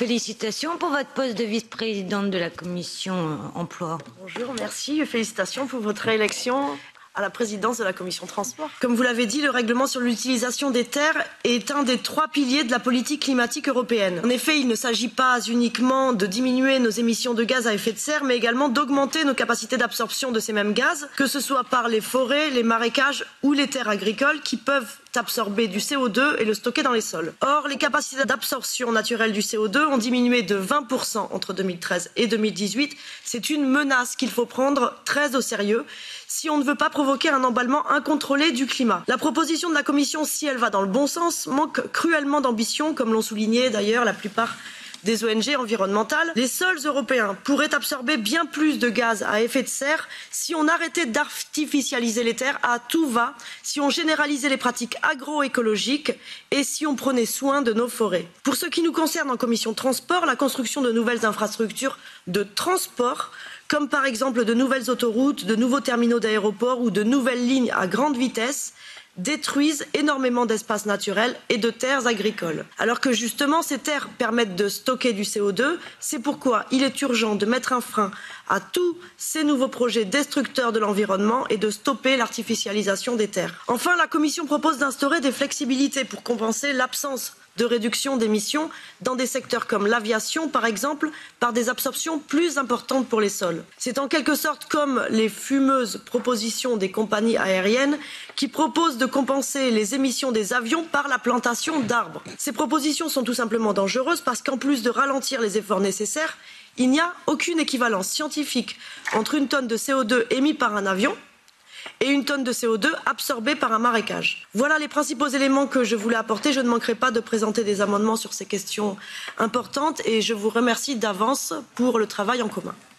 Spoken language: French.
Félicitations pour votre poste de vice-présidente de la commission emploi. Bonjour, merci. Félicitations pour votre réélection à la présidence de la commission transport. Comme vous l'avez dit, le règlement sur l'utilisation des terres est un des 3 piliers de la politique climatique européenne. En effet, il ne s'agit pas uniquement de diminuer nos émissions de gaz à effet de serre, mais également d'augmenter nos capacités d'absorption de ces mêmes gaz, que ce soit par les forêts, les marécages ou les terres agricoles qui peuvent absorber du CO2 et le stocker dans les sols. Or, les capacités d'absorption naturelle du CO2 ont diminué de 20% entre 2013 et 2018. C'est une menace qu'il faut prendre très au sérieux si on ne veut pas provoquer un emballement incontrôlé du climat. La proposition de la Commission, si elle va dans le bon sens, manque cruellement d'ambition, comme l'ont souligné d'ailleurs la plupart des ONG environnementales. Les sols européens pourraient absorber bien plus de gaz à effet de serre si on arrêtait d'artificialiser les terres à tout va, si on généralisait les pratiques agroécologiques et si on prenait soin de nos forêts. Pour ce qui nous concerne en commission transport, la construction de nouvelles infrastructures de transport, comme par exemple de nouvelles autoroutes, de nouveaux terminaux d'aéroports ou de nouvelles lignes à grande vitesse, détruisent énormément d'espaces naturels et de terres agricoles. Alors que justement ces terres permettent de stocker du CO2, c'est pourquoi il est urgent de mettre un frein à tous ces nouveaux projets destructeurs de l'environnement et de stopper l'artificialisation des terres. Enfin, la Commission propose d'instaurer des flexibilités pour compenser l'absence de réduction d'émissions dans des secteurs comme l'aviation, par exemple, par des absorptions plus importantes pour les sols. C'est en quelque sorte comme les fumeuses propositions des compagnies aériennes qui proposent de compenser les émissions des avions par la plantation d'arbres. Ces propositions sont tout simplement dangereuses parce qu'en plus de ralentir les efforts nécessaires, il n'y a aucune équivalence scientifique entre une tonne de CO2 émis par un avion et une tonne de CO2 absorbée par un marécage. Voilà les principaux éléments que je voulais apporter. Je ne manquerai pas de présenter des amendements sur ces questions importantes et je vous remercie d'avance pour le travail en commun.